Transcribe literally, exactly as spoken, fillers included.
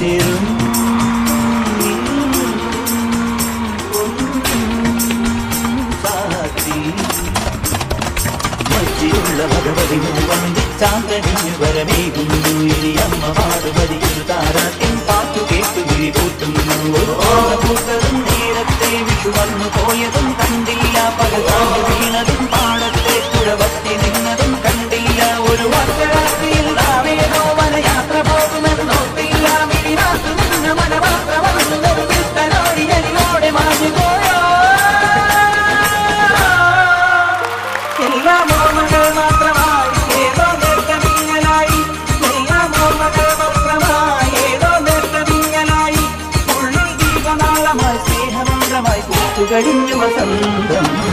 ചേരും മച്ചിയുള്ള ഭഗവതി വന്ദിച്ചാങ്കണിഞ്ഞു വരമേകുന്നു ഇനി അമ്മ പാടുപതിയൊരു താരാട്ടിൻ പാട്ടു കേട്ടു വിളിപൂട്ടുന്നു പൂത്തതും നേരത്തെ വിഷു വന്നു പോയതും കണ്ടില്ല പകർന്നു വീണതും പാടത്തെ കുഴവത്തി നിന്നതും കണ്ടില്ല ഒരു വർഷരാത്രിയിൽ നാവേതോ വനയാത്ര പോകുമെന്നോർത്തില്ല മിഴിനാത്തു നിന്ന് മനമാത്ര വന്നൊരു വിത്തനോടി ഞെരിയോടെ മാഞ്ഞു പോയോ എല്ലാം ഓർമ്മകൾ മാത്രമായി ഏതോ നേർക്കമിങ്ങലായി എല്ലാം ഓർമ്മകൾ മാത്രമായി ഏതോ നേർക്കമിങ്ങലായി ഉള്ളിൽ ദീപനാളമായി സ്നേഹമന്ത്രമായി പൂത്തുകഴിഞ്ഞു വസന്തം